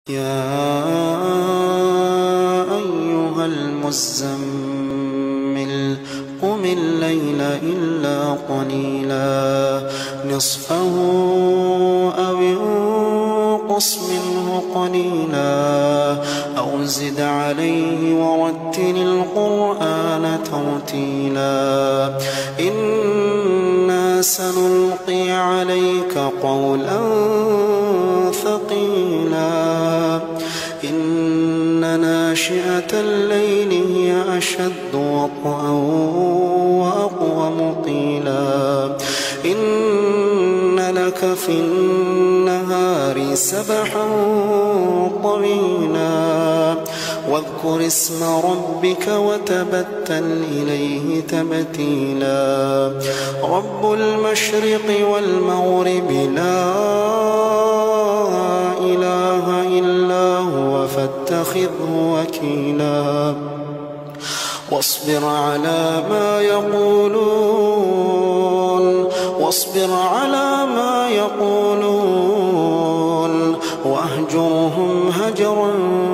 يا أيها المزمل قم الليل إلا قليلا نصفه أو انقص منه قليلا أو زد عليه ورتل القرآن ترتيلا إنا سنلقي عليك قولا ثقيلا إن ناشئة الليل هي أشد وطئا وأقوم قيلا إن لك في النهار سبحا طويلا واذكر اسم ربك وتبتل إليه تبتيلا رب المشرق والمغرب لا إله إلا هو فاتخذه وكيلا واصبر على ما يقولون واهجرهم هجرا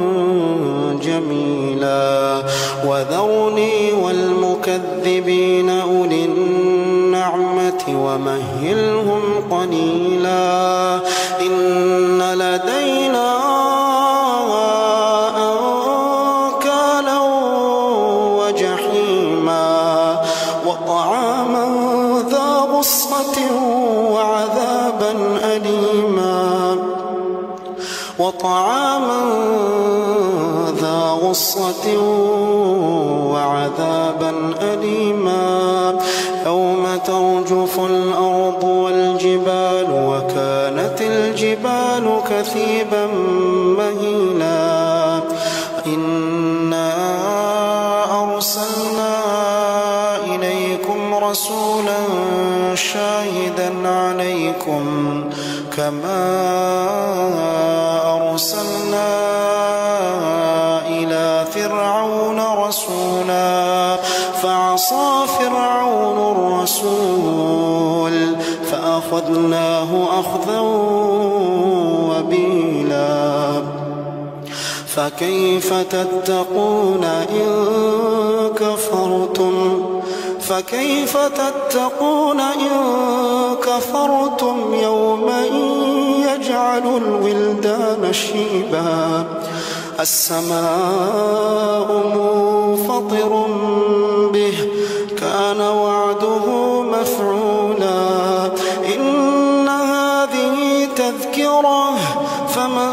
جميلا وذرني والمكذبين أولي النعمة ومهلهم قليلا إن لدينا أنكالا وجحيما وطعاما ذا غصة وعذابا أليما يوم ترجف الأرض والجبال وكانت الجبال كثيبا مهيلا إنا أرسلنا إليكم رسولا شاهدا عليكم كما أرسلنا إلى فرعون رسولا فعصى فرعون الرسول فأخذناه أخذا وبيلا فكيف تتقون إن كفرتم يوما يجعل الولدان شيبا السماء منفطر به كان وعده مفعولا إن هذه تذكرة فمن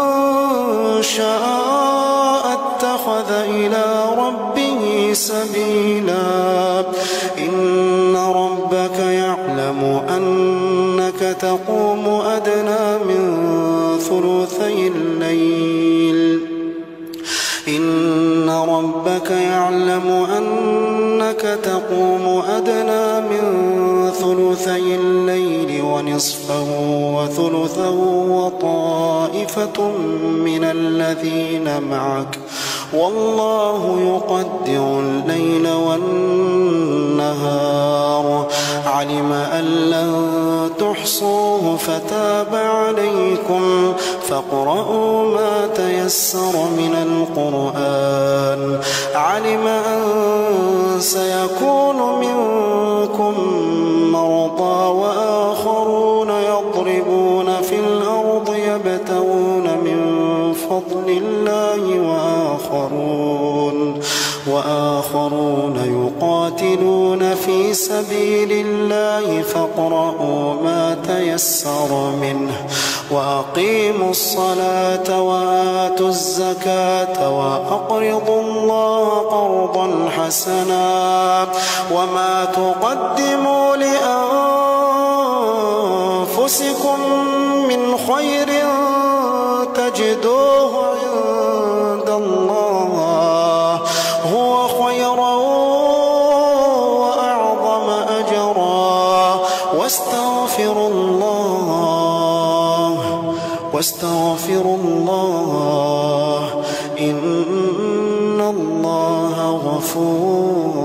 شاء اتخذ إلى ربه سبيلا إن ربك يعلم أنك تقوم أدنى من ثلثي الليل ونصفه وثلثه وطائفة من الذين معك والله يقدر الليل والنهار علم أن لن تحصوه فتاب عليكم فاقرؤوا ما تيسر من القرآن علم أن سيكون منكم مرضى وآخرون يضربون في الأرض يبتغون من فضل الله وآخرون يقاتلون في سبيل الله فاقرؤوا ما تيسر منه وأقيموا الصلاة وآتوا الزكاة وأقرضوا الله قرضا حسنا وما تقدموا لأنفسكم من خير تجدوه عند الله هو خيرا وأعظم أجرا واستغفروا الله إن الله غفور